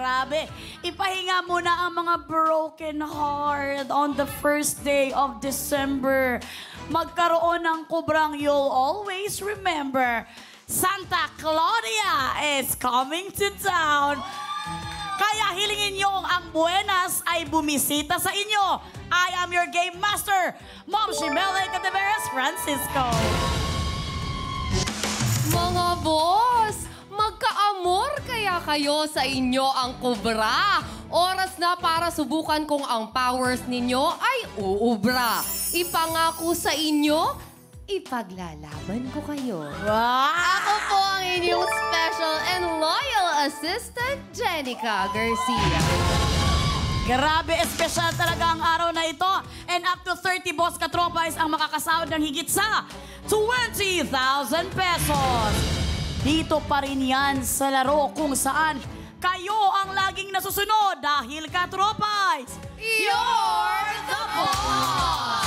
Grabe. Ipahinga muna ang mga broken heart on the first day of December. Magkaroon ng kubrang you'll always remember. Santa Claudia is coming to town. Kaya hilingin niyo ang buenas ay bumisita sa inyo. I am your game master, Mom Shimele Cateveras Francisco. Mga boss, magka-amor kaya kayo sa inyo ang kubra. Oras na para subukan kung ang powers ninyo ay uubra. Ipangako sa inyo, ipaglalaban ko kayo. Wow! Ako po ang inyong special and loyal assistant, Jenica Garcia. Grabe, espesyal talaga ang araw na ito. And up to 30 boss katropais ang makakasahod ng higit sa 20,000 pesos. Dito pa rin yan sa laro kung saan kayo ang laging nasusunod dahil katropais, You're the boss!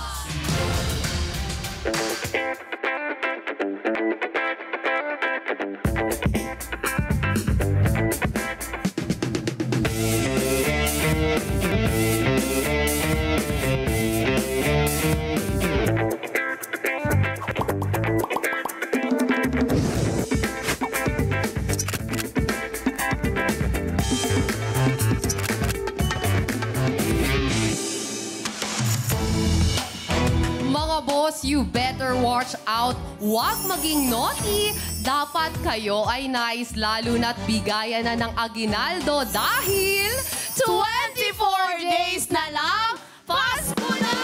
You better watch out. Huwag maging naughty. Dapat kayo ay nais lalo na't bigayan na ng aginaldo dahil 24 days na lang, Pasko na!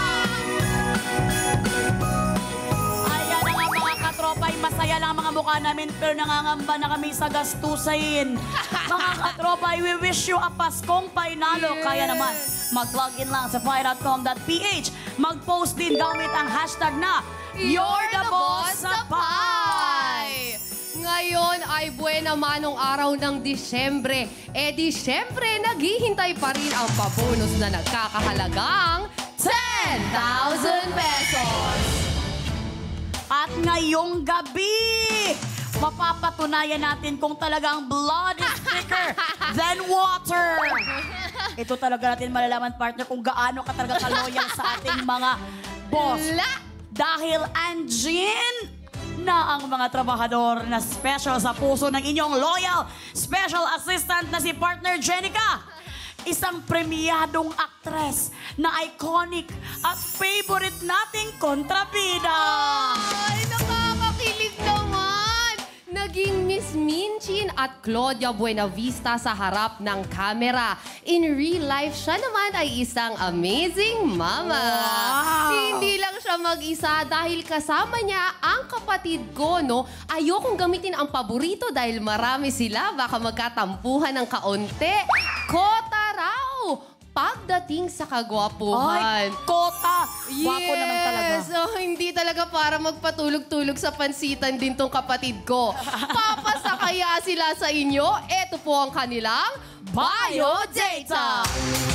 Ayan na nga mga katropay, masaya lang mga mukha namin pero nangangamba na kami sa gastusin. Mga katropay, we wish you a Paskong Painalo. Kaya naman, mag-login lang sa fight.com.ph. Mag-post din gamit ang hashtag na You're the Boss sa Pie! Ngayon ay buena manong araw ng Disyembre. Eh di syempre, naghihintay pa rin ang pabonus na nagkakahalagang 10,000 pesos! At ngayong gabi, mapapatunayan natin kung talagang blood is thicker than water. Ito talaga natin malalaman, partner, kung gaano ka talaga kaloyal sa ating mga boss. Dahil andyan na ang mga trabahador na special sa puso ng inyong loyal special assistant na si partner Jenica. Isang premiadong aktres na iconic at favorite nating kontrabida. Ay, nakakakilig naman! Naging Miss Minchin at Claudia Buenavista sa harap ng kamera. In real life, siya naman ay isang amazing mama. Wow! Hindi lang siya mag-isa dahil kasama niya ang kapatid ko, no? Ayokong gamitin ang paborito dahil marami sila. Baka magkatampuhan ng kaunti. Kota raw! Pagdating sa kagwapuhan. Ay, Kota! Gwapo naman talaga. So, hindi talaga para magpatulog-tulog sa pansitan din tong kapatid ko. Papasa kaya sila sa inyo? Ito po ang kanilang biodata.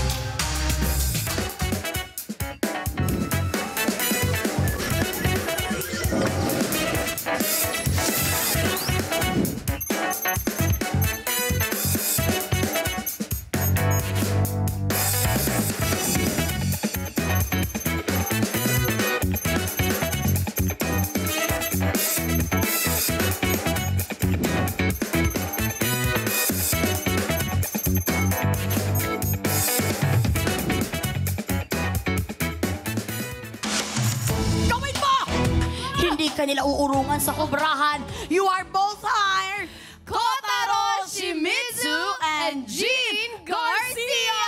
Kanila uurungan sa kubrahan. You are both hired, Kotaro Shimizu and Jean Garcia!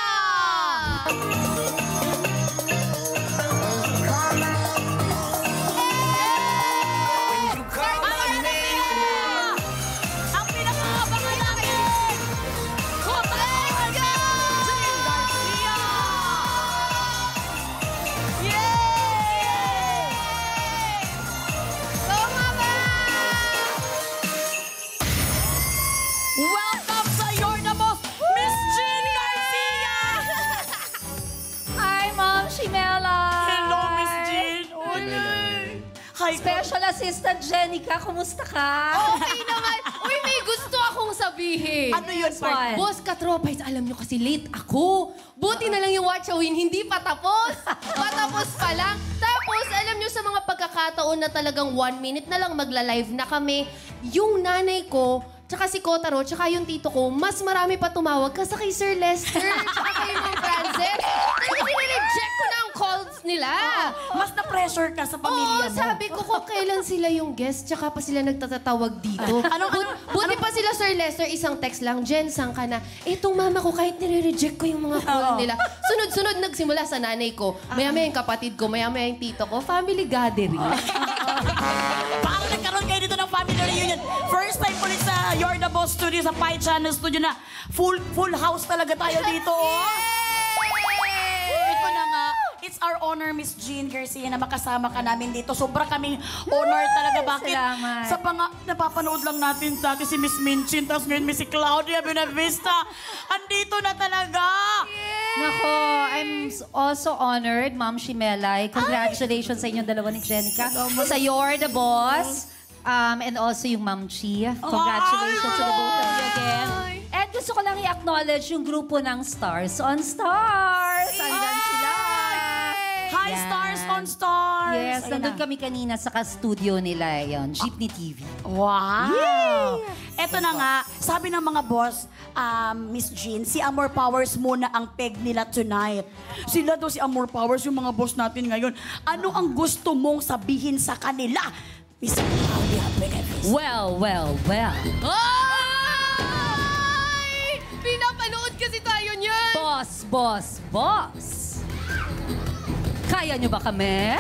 Ang pinakaabangan natin, Kotaro and Jean Garcia! Yay! Welcome sa You're the Boss, Miss Jean Garcia! Hi, Mom Shimela! Hello, Miss Jean! Hi, Special Assistant Jenica, kumusta ka? Okay naman. Uy, may gusto akong sabihin. Ano yun, partner? Boss Katropais, alam nyo kasi late ako. Buti na lang yung Watchawin, hindi pa tapos. Patapos pa lang. Tapos, alam nyo sa mga pagkakataon na talagang 1 minute na lang magla-live na kami, yung nanay ko, tsaka si Kotaro, tsaka yung tito ko, mas marami pa tumawag kasi kay Sir Lester, tsaka kay Ma'am Frances. Kasi nire-reject ko na ang calls nila. Mas na-pressure ka sa pamilya Oo, mo. sabi ko kung kailan sila yung guest, tsaka pa sila nagtatatawag dito. Buti pa sila, Sir Lester, isang text lang, Jen, saan ka na? Itong mama ko, kahit nire-reject ko yung mga call nila. Sunod-sunod nagsimula sa nanay ko. Maya-maya yung kapatid ko, maya-maya yung tito ko. Family gathering. Paano nagkaroon kayo dito ng family reunion? First time ulit sa You're the Boss Studio, sa Pi Channel Studio na full house talaga tayo dito. Oh. Ito na nga, it's our honor, Miss Jean Garcia, na makasama ka namin dito. Sobra kaming honor talaga. Bakit? Salamat. Sa napapanood lang natin dati si Miss Minchin, tapos ngayon Miss Claudia Benavista. Andito na talaga. Nako, I'm also honored, Ma'am Shimelay. Congratulations sa inyong dalawa ni Jenica. Sa You're the Boss. And also yung Ma'am Chi. Congratulations to the both of you again. And gusto ko lang i-acknowledge yung grupo ng Stars on Stars. Andyan sila. Hi, Yan. Stars on Stars. Yes, Ayan nandun na. kami kanina sa ka-studio nila, yon, Jeepney TV. Wow! Eto na nga, sabi ng mga boss, Miss Jean, si Amor Powers muna ang peg nila tonight. Sila daw si Amor Powers, yung mga boss natin ngayon. Ano ang gusto mong sabihin sa kanila? Miss Claudia Benavista. Well. Ay! Pinapanood kasi tayo niyan. Boss. Kaya nyo ba kami?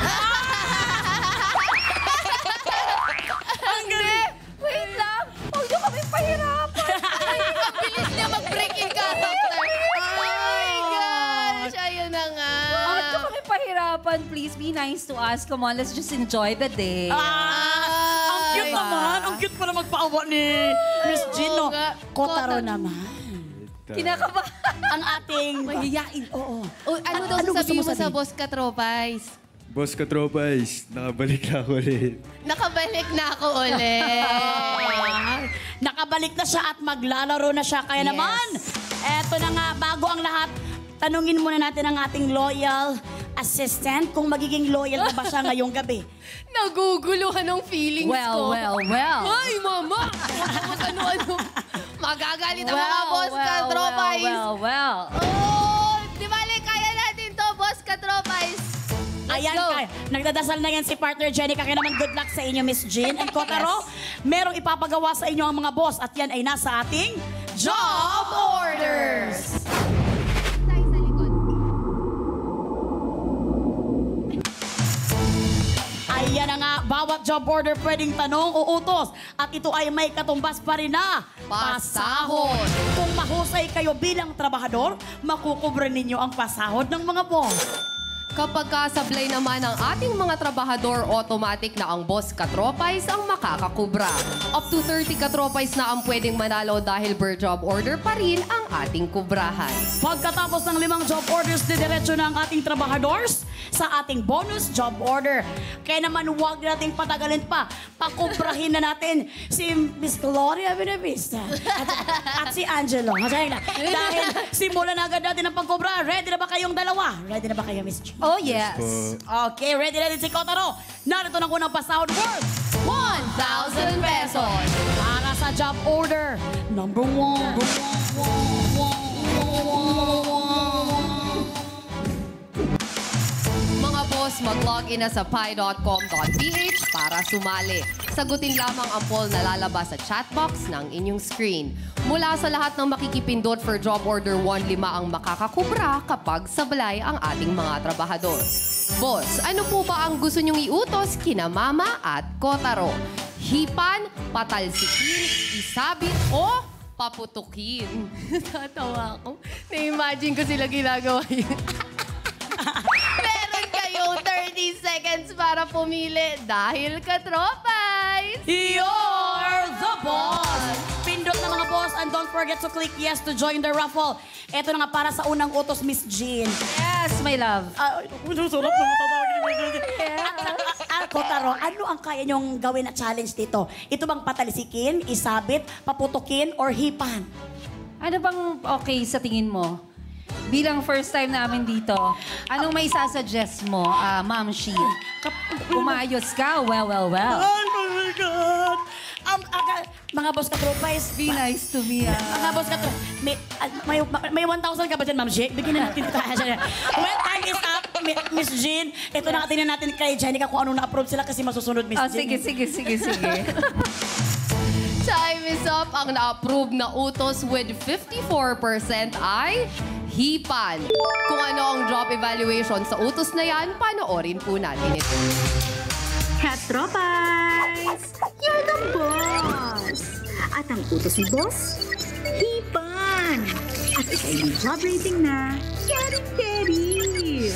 Wait lang. Huwag nyo kami pahirapan. Ang bilis niya mag-break in character. Oh my gosh! Ayun na nga. Huwag nyo kami pahirapan. Please be nice to us. Come on, let's just enjoy the day. Ang cute naman. Ang cute pala magpaawa ni Miss Jean, no? nga. Kotaro naman. Kinakabahan. Ang ating mahihiyain. Oo. Ano daw Ano gusto sasabihin mo mo sa sabihin? Boss Katropais? Boss Katropais, nakabalik na ako ulit. Nakabalik na ako ulit. Nakabalik na siya at maglalaro na siya. Kaya Yes. naman, eto na nga, bago ang lahat, tanungin muna natin ang ating loyal assistant kung magiging loyal na ba siya ngayong gabi. Naguguluhan ng feelings ko. Well. Ay, mama! Ano-ano. Magagalit ang mga Boss Katropais. Well. Oh, di bale, kaya natin to, Boss Katropais. Let's Ayan, go. nagdadasal na yan si partner Jenica. Kaya naman good luck sa inyo, Miss Jean. And Kotaro, merong ipapagawa sa inyo ang mga boss. At yan ay nasa ating Job Orders! Tayo sa likod. Ayan na nga, bawat job order pwedeng tanong o utos. At ito ay may katumbas pa rin na Pasahod. Kung mahusay kayo bilang trabahador, makukubre ninyo ang pasahod ng mga boss. Kapag kasablay naman ang ating mga trabahador, automatic na ang Boss Katropais ang makakakubra. Up to 30 Katropais na ang pwedeng manalo dahil per job order pa rin ang ating kubrahan. Pagkatapos ng 5 job orders, didiretso na ang ating trabahadors sa ating bonus job order. Kaya naman huwag nating patagalin pa. Pakubrahin na natin si Miss Gloria Benavista at si Angelo. Dahil simulan na agad natin ang pagkubra. Ready na ba kayong dalawa? Ready na ba kayo, Miss G? Oh, yes. Okay, ready na din si Kotaro. Narito na unang pasahod worth 1,000 pesos. para sa job order. Number 1. Mga boss, mag-login na sa pi.com.ph para sumali. Sagutin lamang ang poll na lalabas sa chat box ng inyong screen. Mula sa lahat ng makikipindot for job order 1, 5 ang makakakubra kapag sablay ang ating mga trabahador. Boss, ano po ba ang gusto niyong iutos kina Mama at Kotaro? Hipan, patalsikin, isabit, o paputukin? Tatawa ako. Na-imagine ko sila ginagawa yun. Meron kayong 30 seconds para pumili dahil Katropais. You're the boss! Pindot na mga boss and don't forget to click yes to join the raffle. Ito na nga para sa unang utos, Miss Jean. Yes, my love. Sarap na matatawag ni Miss Jean. Kotaro, ano ang kaya niyong gawin na challenge dito? Ito bang patalisikin, isabit, paputukin, or hipan? Ano bang okay sa tingin mo? Bilang first time namin dito, anong may sasuggest mo, Ma'am Shi? Umayos ka? Well. Oh my God! Mga boss katropais, Be nice to me, mga boss katropais, may 1,000 ka ba dyan, Ma'am Shi? Bigyan na natin ito. Well, time is up, Miss Jean. Ito na tingnan natin kay Jenica kung anong na-approve sila kasi masusunod, Miss Oh, Jean. sige. Time is up. Ang na-approve na utos with 54% ay hipan. Kung ano ang drop evaluation sa utos na yan, panoorin po natin ito. Katropais! Yan ang boss! At ang utos ni boss, hipan! At ito ay may job rating na carry.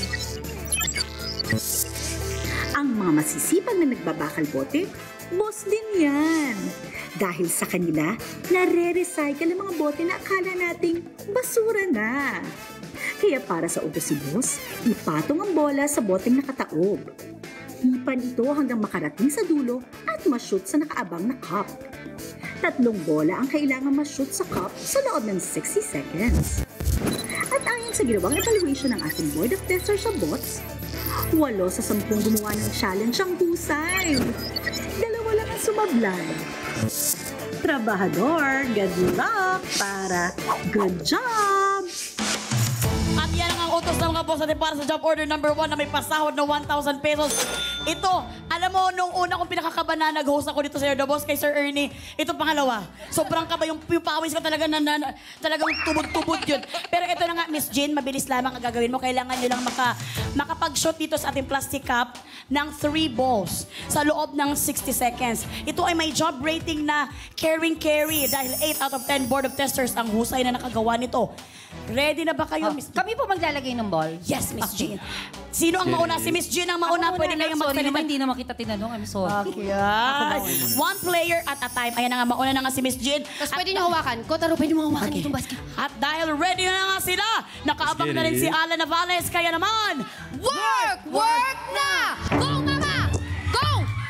Ang mga masisipag na nagbabakal bote, boss din yan. Dahil sa kanila, nare-recycle ang mga bote na akala nating basura na. Kaya para sa utos si boss, ipatong ang bola sa boteng nakataob. Hipan ito hanggang makarating sa dulo at ma-shoot sa nakaabang na cup. 3 bola ang kailangan ma-shoot sa cup sa loob ng 60 seconds. At ayon sa ginawang evaluation ng ating board of testers sa bots, 8 sa 10 gumawa ng challenge ang husay. 2 lang ang sumablay. Trabahador, good luck para good job! At yan ang utos ng mga boss natin para sa job order number 1 na may pasahod na 1,000 pesos. Ito, alam mo, nung una kong pinakakaba na nag-host ako dito sa The Boss kay Sir Ernie, ito pangalawa. Sobrang kaba, yung pawis ko talaga talagang tubod-tubod yun. Pero ito na nga, Miss Jean, mabilis lamang ang gagawin mo. Kailangan nyo lang makapag-shot dito sa ating plastic cup ng 3 balls sa loob ng 60 seconds. Ito ay may job rating na carry dahil 8 out of 10 board of testers ang husay na nakagawa nito. Ready na ba kayo, Miss Jean? Kami po maglalagay ng ball. Yes, Miss Jean. Sino ang mauna? Si Miss Jean ang mauna. Pwede kayong Sorry naman, magsalita. hindi naman kita tinanong. I'm sorry. Okay. One player at a time. Ayan na nga, mauna na nga si Miss Jean. Tapos pwede niyo hawakan. Kotaro, pwede mo hawakan itong basket. At dahil ready na nga sila, nakaabang na rin si Alan Navales. Kaya naman, Work! Work na! Go, mama! Go!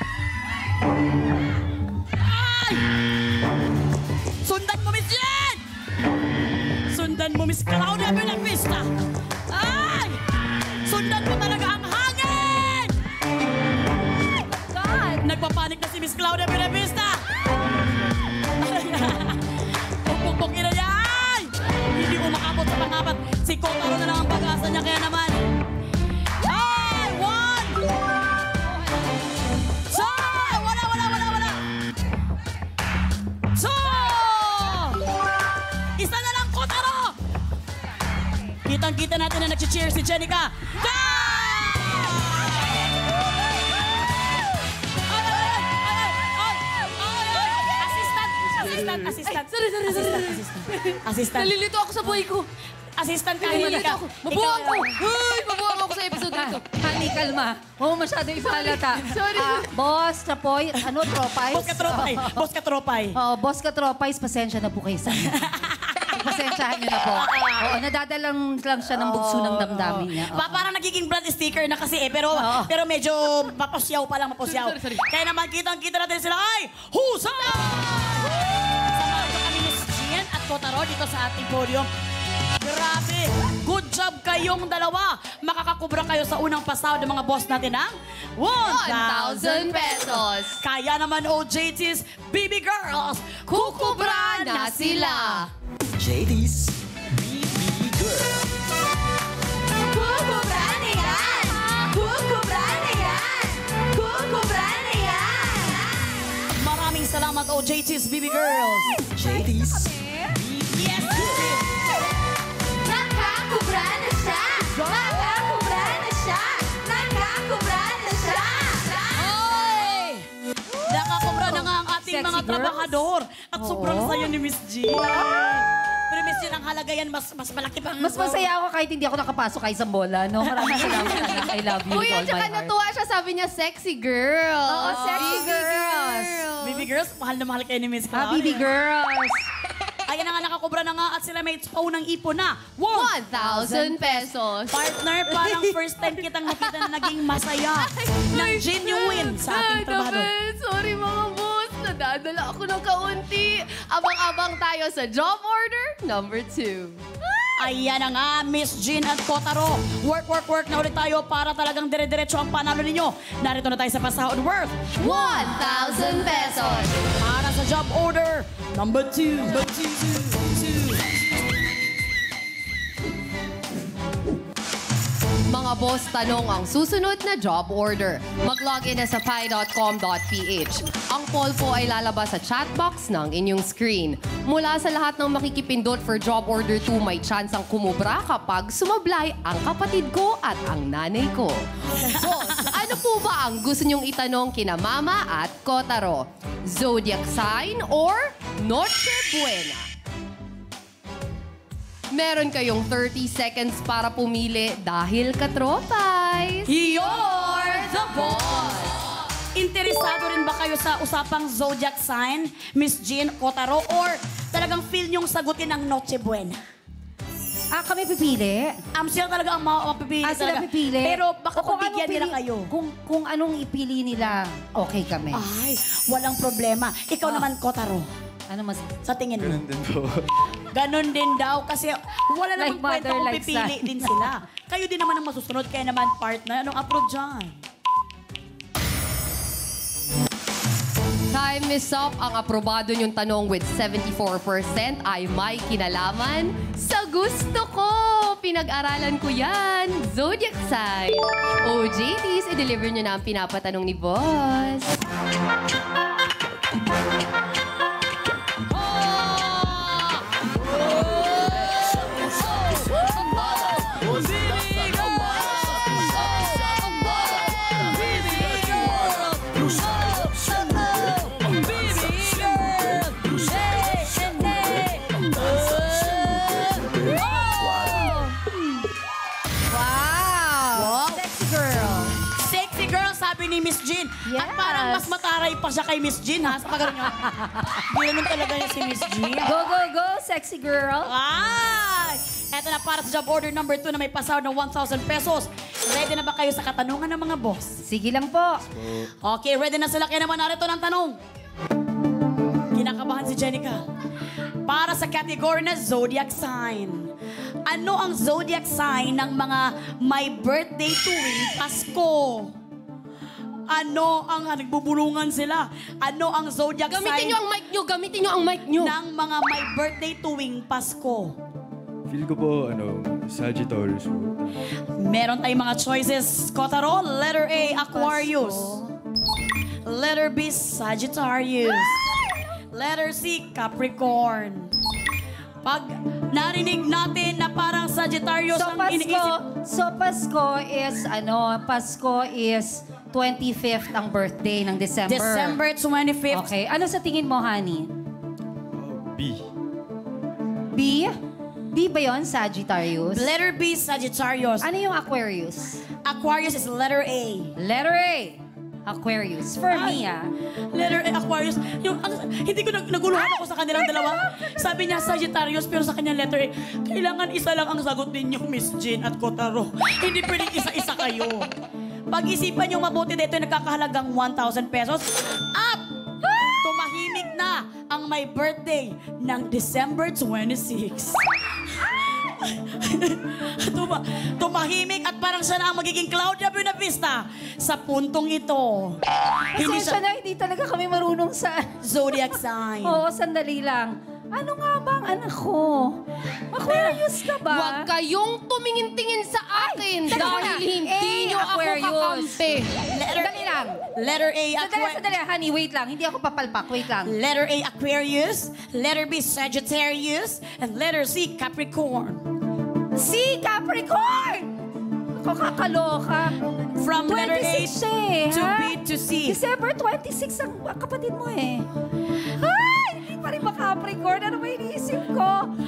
ay! Sundan mo, Miss Jean! Sundan mo, Miss Claudia Buenavista! Ay! Sundan mo talaga ang hangin! God! Nagpapanik na si Miss Claudia Buenavista! Pukpukpukin na niya! Ay! Hindi umakabot sa pangapat. Si Kotaro na lang ang pag-asa niya. Kaya naman, ay! 1! So! Wala! So! Isa na lang, Kotaro! Kitang-kita natin na nag-cheer si Jenica. Assistant. Nalilito ako sa buhay ko. Assistant ka, hindi Nalilito ka. ako. Mabuhang ko. Uy, mabuhang ako sa episode nito. Honey, kalma. Huwag masyado ipahalata. Sorry. Boss, Chapoy, tropay? Boss ka tropay. Boss ka tropay. Oh, boss ka tropay, pasensya na po kayo sa akin. Pasensyahan niyo na po. Oo, nadadalang lang siya ng bugso ng damdamin niya. Oo. Parang nagiging brand sticker na kasi eh. Pero medyo mapasyaw pa lang, mapasyaw. Sorry. Kaya naman kitang-kita natin sila ay Husa! Samahan ko kami Miss Jean at Kotaro dito sa ating podium. Grabe! Good job kayong dalawa! Makakakubra kayo sa unang pasahod ng mga boss natin ng 1,000 pesos. Kaya naman OJT's BB Girls, Kukubra na sila. JD's BB Girl. Kukubra na yan! Kukubra na yan! Kukubra na yan! Maraming salamat OJT's BB Girls! JD's Yes! Miss Jean. Nakakubra na siya! Nakakubra na siya! Nakakubra na siya! Ay! Nakakubra na nga ang ating Sexy mga girls? trabahador. At sobrang saya ni Miss Jean. Pero Miss Jean, ang halaga yan, mas malaki pang... Mas masaya ako kahit hindi ako nakapasok kahit sa bola, no? Maraming salamat, anak. I love you Uy, with all at saka my heart. natuwa siya, sabi niya, sexy girl. Oo, sexy girls. Baby girls, mahal na mahal kayo ni Miss Ah, Claudia. BB girls. Ayan na nga nakakubra Umubra na nga at sila may unang ipon na 1,000 pesos. Partner, parang first time kitang nakita na naging masaya ng genuine sa ating trabahador. Sorry mga boss, nadadala ako ng kaunti. Abang-abang tayo sa job order number 2. Ayan na nga, Miss Jean at Kotaro. Work, work, work na ulit tayo para talagang dire-diretso ang panalo ninyo. Narito na tayo sa pasahod worth 1,000 pesos. para sa job order number 2. Mga boss, tanong ang susunod na job order. Mag-login na sa pi.com.ph. Ang poll po ay lalabas sa chat box ng inyong screen. Mula sa lahat ng makikipindot for job order 2, may chance ang kumubra kapag sumablay ang kapatid ko at ang nanay ko. Boss, ano po ba ang gusto niyong itanong kina Mama at Kotaro? Zodiac sign or Noche Buena? Meron kayong 30 seconds para pumili dahil katropay. You're the boss! Interesado rin ba kayo sa usapang zodiac sign, Miss Jean, Kotaro, or talagang feel niyong sagutin ang Noche Buena? Kami pipili. Sila talaga ang mapipili Sila talaga. pipili. Pero baka O kung pagbigyan anong nila pili- kayo. Kung anong ipili nila, okay kami. Ay, walang problema. Ikaw naman, Kotaro. Ano mas... Sa tingin mo? Ganun din po. Ganon din daw kasi wala namang Like kwenta mother, kung like pipili son. din sila. Kayo din naman ang masusunod, kaya naman partner. Anong approach dyan? Time is up. Ang aprobado niyong tanong with 74% ay may kinalaman sa gusto ko. Pinag-aralan ko yan. Zodiac sign. OJTs, i-deliver niyo na ang pinapatanong ni Boss. Wow! Sexy girl. Sexy girl, sabi ni Miss Jean. At Yes. parang mas mataray pa siya kay Miss Jean, ha? Sa pagkaroon niyo. Hindi naman talaga niya si Miss Jean. Go, go, go, sexy girl. Ay! Eto na para sa job order number 2 na may pasahod ng 1,000 pesos. Ready na ba kayo sa katanungan ng mga boss? Sige lang po. Okay, ready na sila. Kaya naman narito ng tanong. Kinakabahan si Jenica. Para sa category na zodiac sign. Ano ang zodiac sign ng mga may birthday tuwing Pasko? Ano ang nagbubulungan sila? Ano ang zodiac Gamitin sign niyo ang mic niyo. Gamitin niyo ang mic niyo. ng mga may birthday tuwing Pasko? Feel ko po, Sagittarius po. Meron tayong mga choices, Kotaro. Letter A, Aquarius. Letter B, Sagittarius. Letter C, Capricorn. Pag narinig natin na parang Sagittarius So, ang iniisip, Pasko is 25th ang birthday ng December. December 25th. Okay. Ano sa tingin mo, honey? B. B? B ba yun, Sagittarius? Letter B, Sagittarius. Ano yung Aquarius? Aquarius is letter A. Letter A. Aquarius. For me, Letter A, Aquarius. Hindi ko naguluhan ako sa kanilang dalawa. Sabi niya Sagittarius, pero sa kanyang letter A, kailangan isa lang ang sagot ninyo, Miss Jean at Kotaro. Hindi pwedeng isa-isa kayo. Pag-isipan niyo mabuti dito yung nagkakahalagang 1,000 pesos. Up! Tumahimik na ang may birthday ng December 26. Tumahimik at parang siya na ang magiging Claudia Buenavista sa puntong ito. Hindi Pasensya siya na, hindi talaga kami marunong sa... zodiac sign. Oo, sandali lang. Ano nga ba ang anak ko? Aquarius ka ba? Huwag kayong tumingin-tingin sa akin Teka dahil muna. hindi A, niyo ako Aquarius. kakampi. Sandali lang. Letter A, Sandali, honey. Wait lang. Hindi ako papalpak. Wait lang. Letter A, Aquarius. Letter B, Sagittarius. And letter C, Capricorn. Si Capricorn! Ako kakaloka. From letter A 26 siya eh, to ha? B to C. December 26 ang kapatid mo eh. Ay! Hindi pa rin ba Capricorn? Ano ba iniisip ko?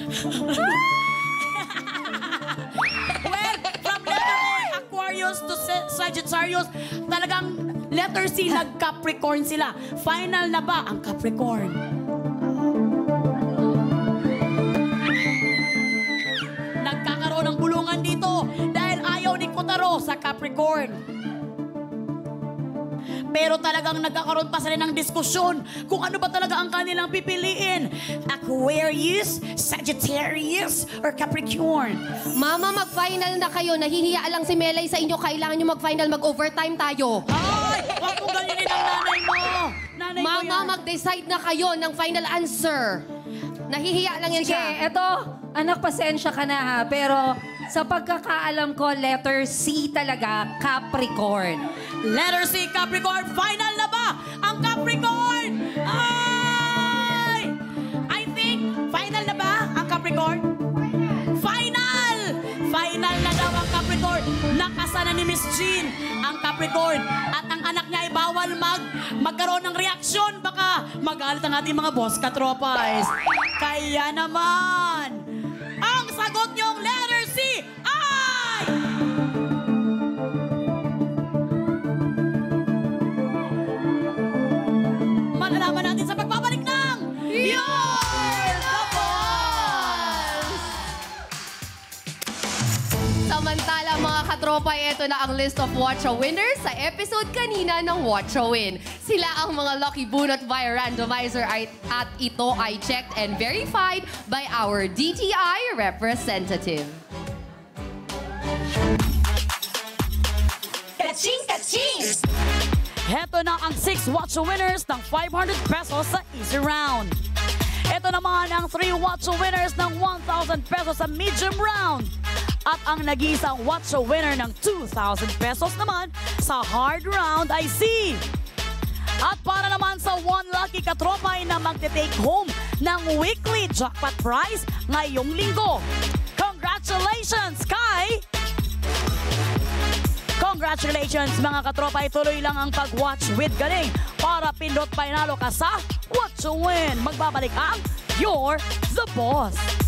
Well, from letter A, Aquarius to Sagittarius, talagang letter C, nag-Capricorn sila. Final na ba ang Capricorn? Toro sa Capricorn. Pero talagang nagkakaroon pa sila ng diskusyon kung ano ba talaga ang kanilang pipiliin. Aquarius, Sagittarius, or Capricorn. Mama, mag-final na kayo. Nahihiya lang si Melay sa inyo. Kailangan nyo mag-final, mag-overtime tayo. Ay! Huwag mong ganyanin ang nanay mo! Nanay mo Mama, yan. mag-decide na kayo ng final answer. Nahihiya lang yan Sige, siya. eto, anak, pasensya ka na ha. Pero sa pagkakaalam ko, letter C talaga, Capricorn. Letter C, Capricorn. Final na ba ang Capricorn? Ay! I think, final na ba ang Capricorn? Final! Final na daw ang Capricorn. Nakasana ni Miss Jean ang Capricorn. At ang anak niya ay bawal magkaroon ng reaksyon. Baka magalit ang ating mga boss katropais. Kaya naman, ang sagot niyong letter C ay... Malalaman natin sa pagbabalik ng You're the Boss! Samantala mga katropa, ito na ang list of Watcha winners sa episode kanina ng Watcha Win. Sila ang mga lucky bunot via randomizer at ito ay checked and verified by our DTI representative. Kaching, kaching! Heto na ang 6 Watcha winners ng 500 pesos sa easy round. Ito naman ang 3 Watcha winners ng 1,000 pesos sa medium round. At ang nag-iisang Watcha winner ng 2,000 pesos naman sa hard round ay si... At para naman sa one lucky katropay na magte-take home ng weekly jackpot prize ngayong linggo. Congratulations kay... Congratulations mga katropa, tuloy lang ang pag-watch with galing para pindot panalo ka sa Watch to Win. Magbabalik ang You're the Boss.